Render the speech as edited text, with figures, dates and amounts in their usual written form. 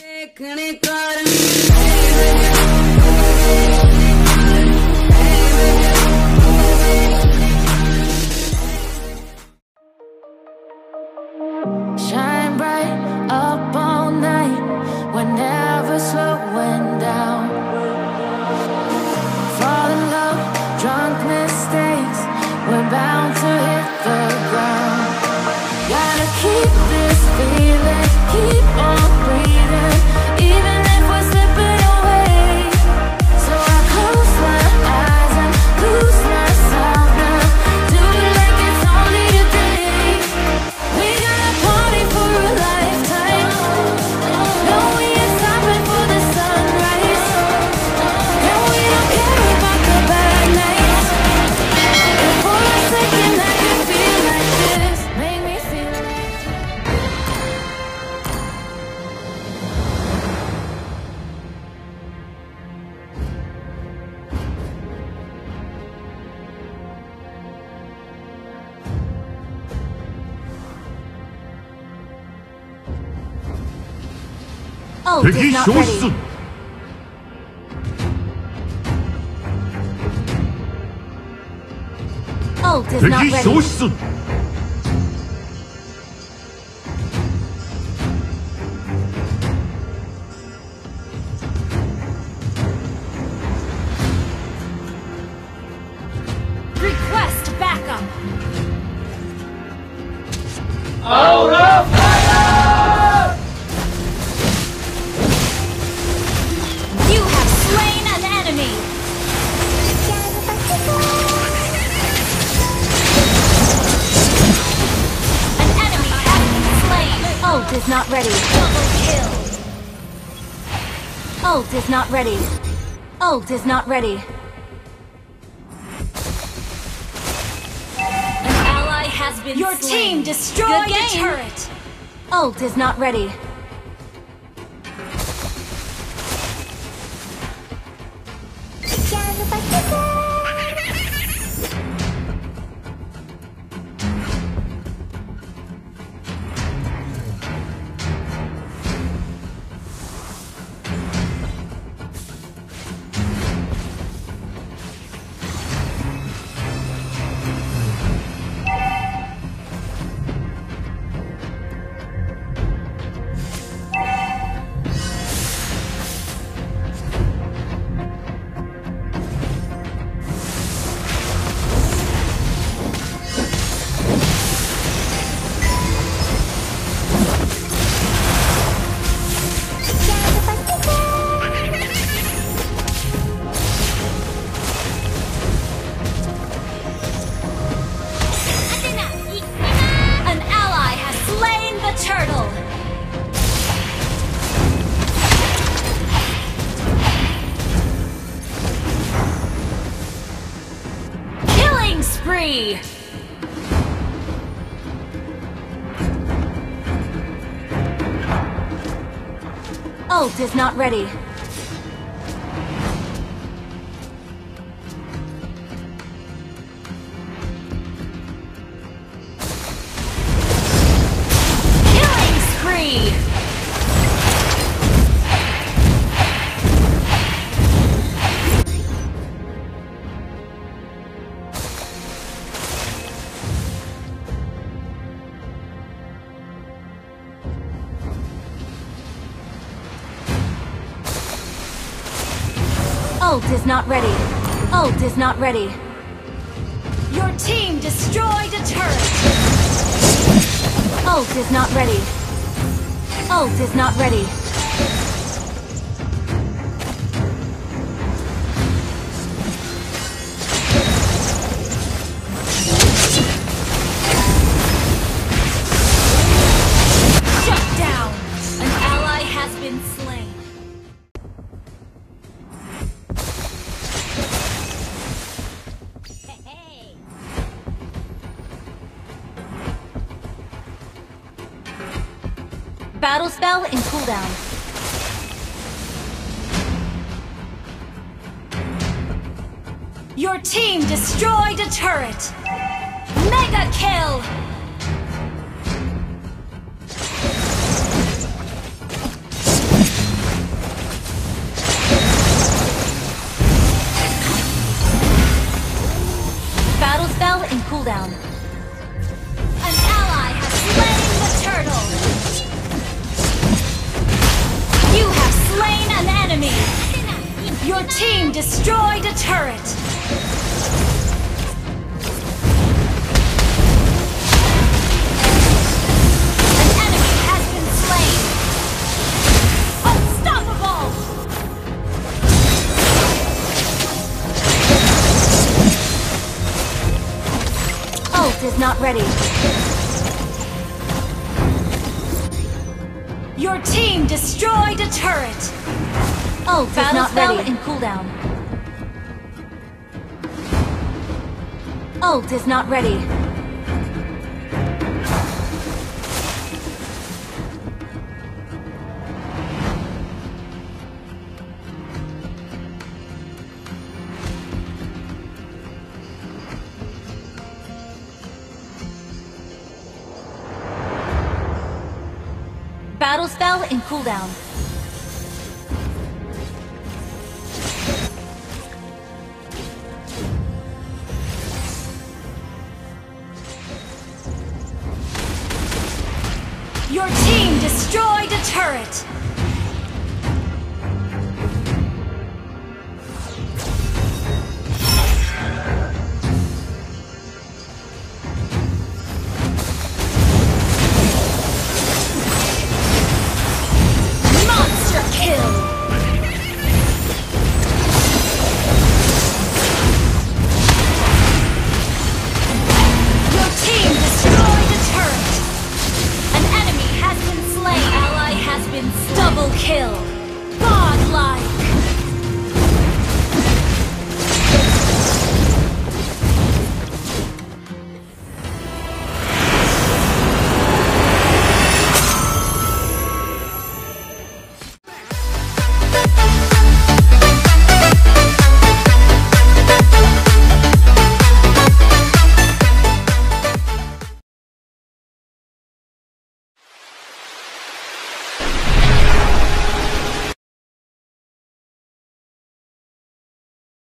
Shine bright up all night, we're never slowing down. Fall in love, drunk mistakes, we're bound to hit the ground. Gotta keep this feeling, keep on breathing, even if we're slipping away. So I close my eyes and lose myself now, do it like it's only today. We got a party for a lifetime, no we ain't stopping for the sunrise, and we don't care about the bad nights. And for a second I can feel like this, make me feel like Ult is not ready. Ult is not ready. Request backup. Out of fire! You have slain an enemy. An enemy has been slain. Ult is not ready. Double kill. Ult is not ready. Ult is not ready. An ally has been Your slain. team destroyed the turret. Ult is not ready. An ally has slain the turtle. Killing spree. Ult is not ready. Killing spree. Ult is not ready. Ult is not ready. Your team destroyed a turret. Ult is not ready. Ult is not ready. Shut down. An ally has been slain. Battle spell in cooldown. Your team destroyed a turret. Mega kill. enemy! Your team destroyed a turret! An enemy has been slain! Unstoppable! Ult is not ready. Your team destroyed a turret! Ult is not ready. In cooldown. Ult is not ready. Battle spell in cooldown. Your team destroyed a turret! Monster kill! Your team destroyed a turret! An enemy has been slain. Ally has been double kill. Godlike.